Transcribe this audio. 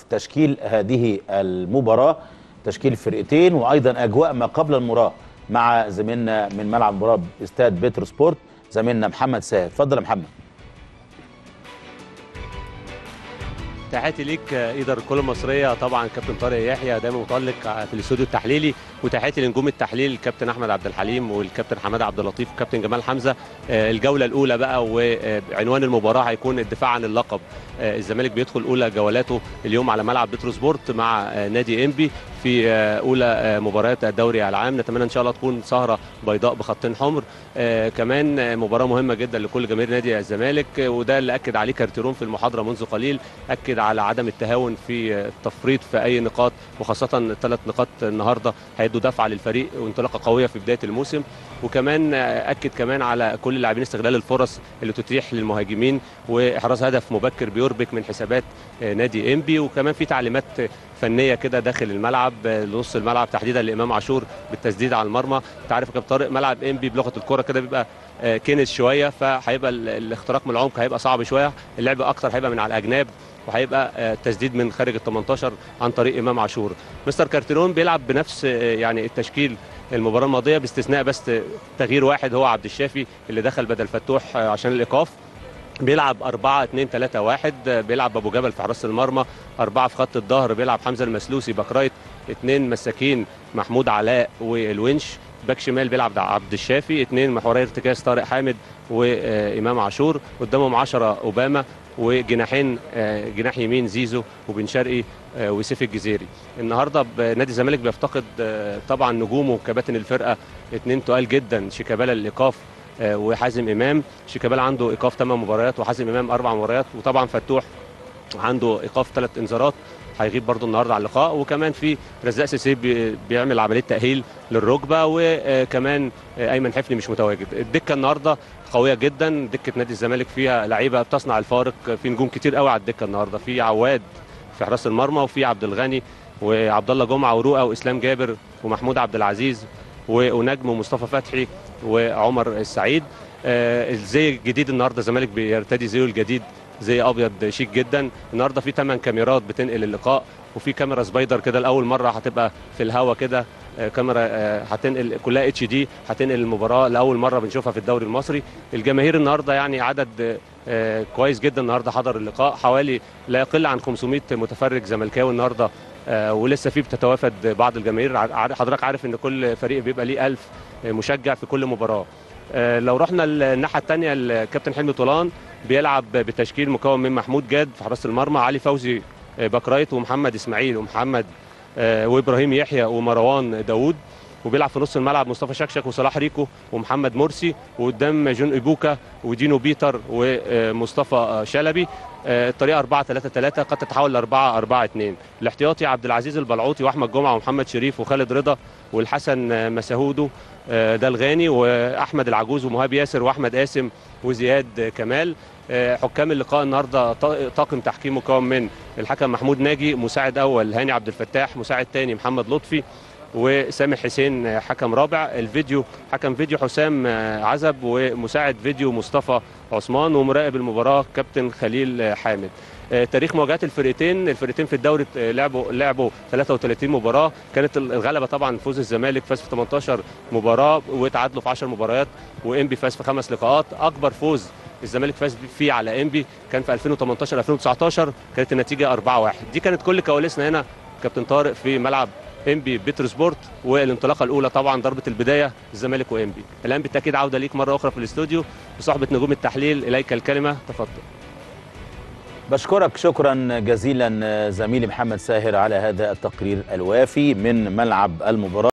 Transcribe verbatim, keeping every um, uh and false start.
تشكيل هذه المباراه، تشكيل الفرقتين، وايضا اجواء ما قبل المباراه مع زميلنا من ملعب المباراه استاد بترو سبورت زميلنا محمد ساهر. اتفضل يا محمد. تحياتي ليك ايدر الكل المصريه، طبعا كابتن طارق يحيى دايما متالق في الاستوديو التحليلي، وتحياتي لنجوم التحليل الكابتن احمد عبد الحليم والكابتن حماده عبد اللطيف والكابتن جمال حمزه. الجوله الاولى بقى وعنوان المباراه هيكون الدفاع عن اللقب. الزمالك بيدخل اولى جولاته اليوم على ملعب بترو سبورت مع نادي انبي في اولى مباريات الدوري العام. نتمنى ان شاء الله تكون سهره بيضاء بخطين حمر. آه كمان مباراه مهمه جدا لكل جماهير نادي الزمالك، وده اللي اكد عليه كارتيرون في المحاضره منذ قليل، اكد على عدم التهاون في التفريط في اي نقاط، وخاصه الثلاث نقاط النهارده هيدوا دفعه للفريق وانطلاقه قويه في بدايه الموسم. وكمان اكد كمان على كل اللاعبين استغلال الفرص اللي تتيح للمهاجمين واحراز هدف مبكر بيربك من حسابات نادي انبي. وكمان في تعليمات فنيه كده داخل الملعب لنص الملعب تحديدا لامام عاشور بالتسديد على المرمى. انت عارف يا كابتن طارق ملعب انبي بلغه الكره كده بيبقى كنس شويه، فهيبقى الاختراق من العمق هيبقى صعب شويه، اللعب اكتر هيبقى من على الاجناب، وهيبقى التسديد من خارج ال تمنتاشر عن طريق امام عاشور. مستر كارتيرون بيلعب بنفس يعني التشكيل المباراه الماضيه باستثناء بس تغيير واحد هو عبد الشافي اللي دخل بدل فتوح عشان الايقاف. بيلعب أربعة اتنين تلاتة واحد، بيلعب ابو جبل في حراسه المرمى، أربعة في خط الظهر بيلعب حمزه المسلوسي باك رايت، اثنين مساكين محمود علاء والونش، باك شمال بيلعب عبد الشافي، اثنين محوري ارتكاز طارق حامد وامام عاشور، قدامهم عشرة اوباما، وجناحين جناح يمين زيزو وبن شرقي وسيف الجزيري. النهارده نادي الزمالك بيفتقد طبعا نجومه وكباتن الفرقه اثنين تقال جدا، شيكابالا للايقاف وحازم امام. شيكابالا عنده ايقاف ثمان مباريات وحازم امام اربع مباريات، وطبعا فتوح عنده ايقاف ثلاث انذارات هيغيب برضو النهارده على اللقاء. وكمان في رزاق سيسي بيعمل عمليه تاهيل للركبه، وكمان ايمن حفني مش متواجد. الدكه النهارده قويه جدا، دكه نادي الزمالك فيها لعيبه بتصنع الفارق، في نجوم كتير قوي على الدكه النهارده، في عواد في حراس المرمى، وفي عبد الغني وعبد الله جمعه ورؤى واسلام جابر ومحمود عبد العزيز ونجم ومصطفى فتحي وعمر السعيد. آه الزي الجديد النهارده الزمالك بيرتدي زيه الجديد، زي ابيض شيك جدا. النهارده في ثمان كاميرات بتنقل اللقاء، وفي كاميرا سبايدر كده لاول مره هتبقى في الهواء كده، آه كاميرا آه هتنقل كلها اتش دي، هتنقل المباراه لاول مره بنشوفها في الدوري المصري. الجماهير النهارده يعني عدد آه كويس جدا النهارده حضر اللقاء، حوالي لا يقل عن خمسمائة متفرج زملكاوي النهارده، آه ولسه في بتتوافد بعض الجماهير. حضرتك عارف ان كل فريق بيبقى ليه ألف مشجع في كل مباراه. آه لو رحنا الناحيه الثانيه، الكابتن حلمي طولان بيلعب بتشكيل مكون من محمود جاد في حراسه المرمى، علي فوزي باك رايت، ومحمد اسماعيل ومحمد آه وابراهيم يحيى ومروان داوود، وبيلعب في نص الملعب مصطفى شكشك وصلاح ريكو ومحمد مرسي، وقدام جون ايبوكا ودينو بيتر ومصطفى شلبي. الطريقه أربعة ثلاثة ثلاثة قد تتحول ل أربعة أربعة اثنين. الاحتياطي عبد العزيز البلعوطي واحمد جمعه ومحمد شريف وخالد رضا والحسن مسهودو ده الغاني، واحمد العجوز ومهاب ياسر واحمد قاسم وزياد كمال. حكام اللقاء النهارده طاقم تحكيم مكون من الحكم محمود ناجي، مساعد اول هاني عبد الفتاح، مساعد ثاني محمد لطفي، وسامح حسين حكم رابع. الفيديو حكم فيديو حسام عزب، ومساعد فيديو مصطفى عثمان، ومراقب المباراه كابتن خليل حامد. تاريخ مواجهات الفرقتين، الفرقتين في الدوري لعبوا لعبوا ثلاثة وثلاثين مباراه، كانت الغلبه طبعا فوز الزمالك، فاز في ثمانية عشر مباراه وتعادلوا في عشر مباريات، وانبي فاز في خمس لقاءات. اكبر فوز الزمالك فاز فيه على انبي كان في ألفين وثمانية عشر ألفين وتسعتاشر، كانت النتيجه أربعة واحد. دي كانت كل كواليسنا هنا كابتن طارق في ملعب انبي بترو سبورت، والانطلاقه الاولى طبعا ضربه البدايه الزمالك وانبي. الان بالتاكيد عوده ليك مره اخرى في الاستوديو بصحبه نجوم التحليل، اليك الكلمه، تفضل. بشكرك شكرا جزيلا زميلي محمد ساهر على هذا التقرير الوافي من ملعب المباراه.